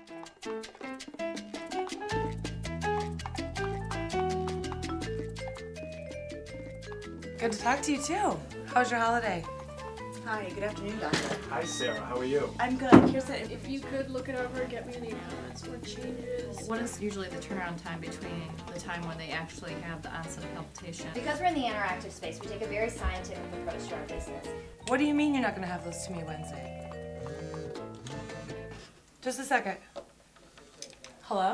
Good to talk to you too. How was your holiday? Hi, good afternoon, Doctor. Hi, Sarah. How are you? I'm good. If you could look it over and get me any comments or changes. What is usually the turnaround time between the time when they actually have the onset of palpitation? Because we're in the interactive space, we take a very scientific approach to our business. What do you mean you're not going to have those to me Wednesday? Just a second. Hello?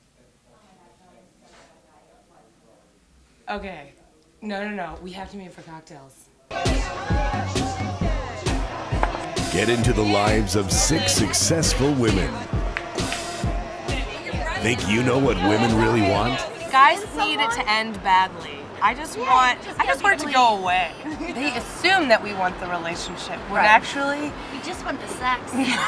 Okay. No. We have to meet for cocktails. Get into the lives of 6 successful women. Think you know what women really want? Guys need it to end badly. I just want it to go away. They assume that we want the relationship, when actually... We just want the sex.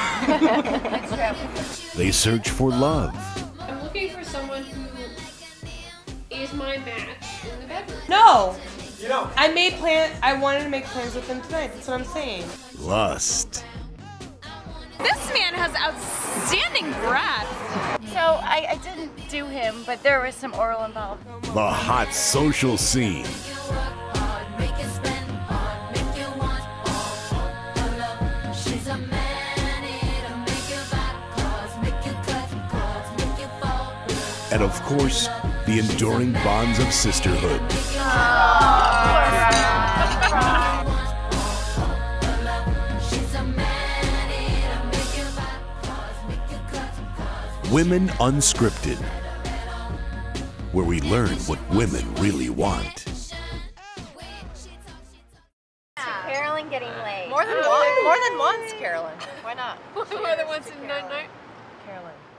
They search for love. I'm looking for someone who is my match in the bedroom. No! You know, I wanted to make plans with them tonight, that's what I'm saying. Lust. This man has outstanding breath. So I didn't do him, but there was some oral involved. The hot social scene. And of course, the enduring bonds of sisterhood. Women Unscripted, where we learn what women really want. Carolyn getting laid. More than once, Carolyn. Why not? More than once in 9 nights. Carolyn.